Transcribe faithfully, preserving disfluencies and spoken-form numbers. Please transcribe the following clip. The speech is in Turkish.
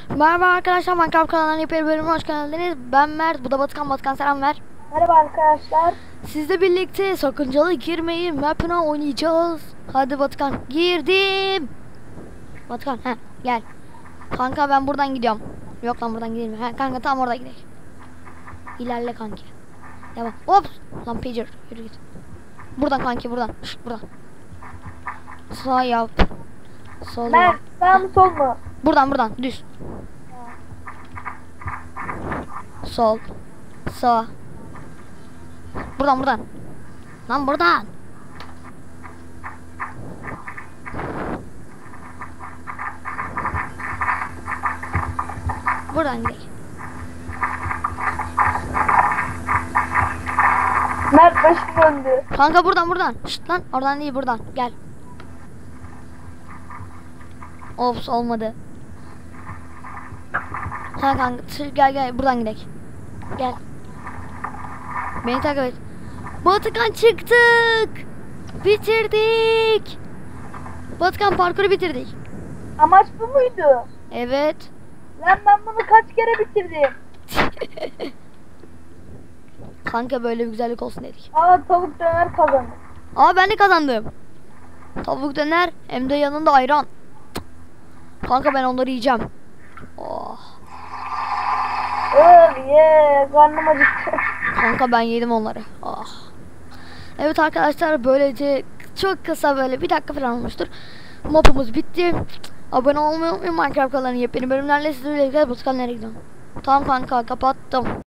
Merhaba arkadaşlar, Minecraft kanalına yepyeni bölümüne hoş geldiniz. Ben Mert, bu da Batıkan. Batıkan selam ver. Merhaba arkadaşlar. Sizle birlikte sakıncalı girmeyin map'ine oynayacağız. Hadi Batıkan, girdim. Batıkan, he gel. Kanka ben buradan gidiyorum. Yok lan, buradan gidelim. He kanka, tam orada gidelim. İlerle kanki. Devam. Ops. Lan pager, yürü git. Buradan kanki, buradan. Şşt, buradan. Sağ yap. Sol Mert yap. sağ mı sol mu? Buradan buradan düz. Sol. Sağ. Buradan buradan. Lan buradan. Buradan gidelim. Mert başım döndü. Kanka buradan buradan. Şşt lan, oradan değil, buradan. Gel. Ops, olmadı. Ha kanka gel gel, buradan gidelim. Gel. Beni takip et. Batıkan, çıktık. Bitirdik. Batıkan, parkuru bitirdik. Amaç bu muydu? Evet. Lan ben bunu kaç kere bitirdim. Kanka böyle bir güzellik olsun dedik. Aa, tavuk döner kazandı. Aa, ben de kazandım. Tavuk döner, hem de yanında ayran. Kanka ben onları yiyeceğim. Oh. Öl ye, karnım acıktı. Kanka ben yedim onları. Ah. Evet arkadaşlar, böylece çok kısa, böyle bir dakika falan olmuştur. Mapımız bitti. Abone olmayı unutmayın. Minecraft kanalının yepyeni bölümlerle sizlerle birlikte. Bu kanallara gidiyorum. Tamam kanka, kapattım.